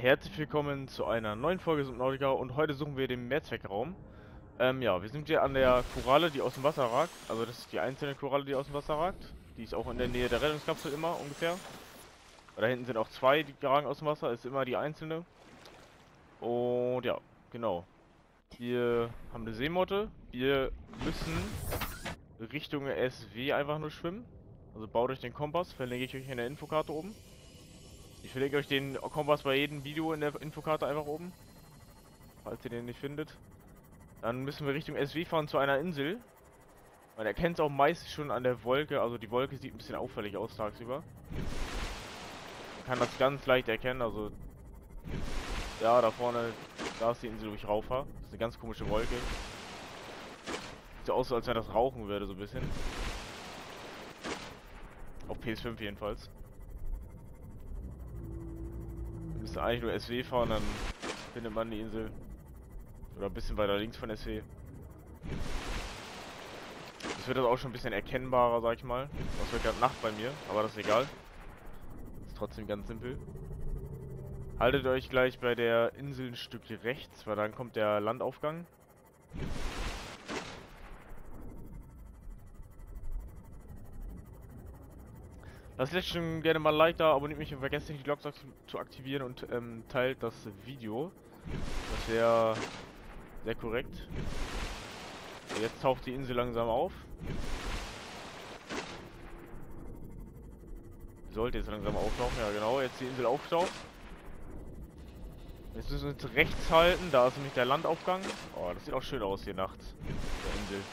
Herzlich willkommen zu einer neuen Folge Subnautica und heute suchen wir den Mehrzweckraum. Ja, wir sind hier an der Koralle, die aus dem Wasser ragt. Also das ist die einzelne Koralle, die aus dem Wasser ragt. Die ist auch in der Nähe der Rettungskapsel immer ungefähr. Da hinten sind auch zwei, die ragen aus dem Wasser, ist immer die einzelne. Und ja, genau. Wir haben eine Seemotte. Wir müssen Richtung SW einfach nur schwimmen. Also baut euch den Kompass, verlinke ich euch in der Infokarte oben. Ich verlinke euch den Kompass bei jedem Video in der Infokarte einfach oben, falls ihr den nicht findet. Dann müssen wir Richtung SW fahren zu einer Insel. Man erkennt es auch meist schon an der Wolke. Also die Wolke sieht ein bisschen auffällig aus tagsüber. Man kann das ganz leicht erkennen. Also ja, da vorne, da ist die Insel, wo ich rauf fahre. Das ist eine ganz komische Wolke. Sieht so aus, als wenn das rauchen würde, so ein bisschen. Auf PS5 jedenfalls. Wir müssen eigentlich nur SW fahren, dann findet man die Insel. Oder ein bisschen weiter links von SW. Das wird das auch schon ein bisschen erkennbarer, sag ich mal. Es wird gerade Nacht bei mir, aber das ist egal. Ist trotzdem ganz simpel. Haltet euch gleich bei der Insel ein Stück rechts, weil dann kommt der Landaufgang. Lasst schon gerne mal ein Like da, abonniert mich und vergesst nicht die Glocke zu aktivieren und teilt das Video. Das wäre sehr korrekt. Jetzt taucht die Insel langsam auf. Die sollte jetzt langsam auftauchen, ja genau, jetzt die Insel auftaucht. Jetzt müssen wir uns rechts halten, da ist nämlich der Landaufgang. Oh, das sieht auch schön aus hier nachts. Der Insel.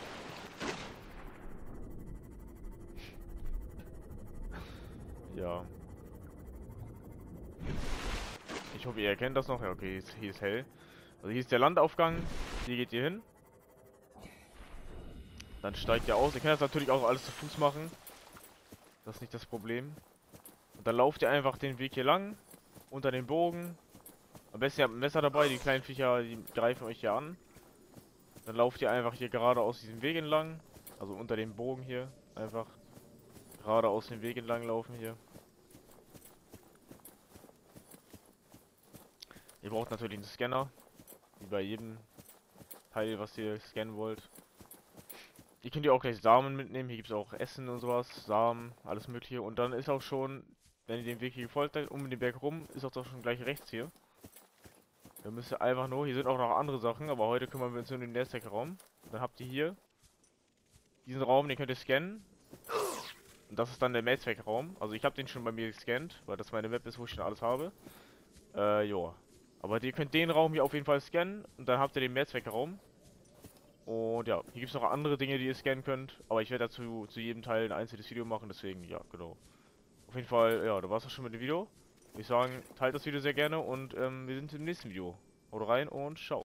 Ja. Ich hoffe, ihr erkennt das noch. Ja, okay, hier ist hell. Also hier ist der Landaufgang. Hier geht ihr hin. Dann steigt ihr aus. Ihr könnt das natürlich auch alles zu Fuß machen. Das ist nicht das Problem. Und dann lauft ihr einfach den Weg hier lang. Unter den Bogen. Am besten ihr habt ein Messer dabei. Die kleinen Viecher, die greifen euch hier an. Dann lauft ihr einfach hier geradeaus diesen Weg entlang. Also unter dem Bogen hier. Einfach geradeaus den Weg entlang laufen hier. Ihr braucht natürlich einen Scanner. Wie bei jedem Teil, was ihr scannen wollt. Ihr könnt ja auch gleich Samen mitnehmen. Hier gibt es auch Essen und sowas. Samen, alles mögliche. Und dann ist auch schon, wenn ihr den Weg hier gefolgt seid, um den Berg rum, ist auch doch schon gleich rechts hier. Da müsst ihr einfach nur, hier sind auch noch andere Sachen, aber heute kümmern wir uns nur um den Netzwerkraum. Dann habt ihr hier diesen Raum, den könnt ihr scannen. Und das ist dann der Netzwerkraum. Also ich habe den schon bei mir gescannt, weil das meine Map ist, wo ich schon alles habe. Joa. Aber ihr könnt den Raum hier auf jeden Fall scannen und dann habt ihr den Netzwerkraum. Und ja, hier gibt es noch andere Dinge, die ihr scannen könnt. Aber ich werde dazu zu jedem Teil ein einzelnes Video machen, deswegen ja, genau. Auf jeden Fall, ja, da war es auch schon mit dem Video. Ich würde sagen, teilt das Video sehr gerne und wir sind im nächsten Video. Haut rein und ciao.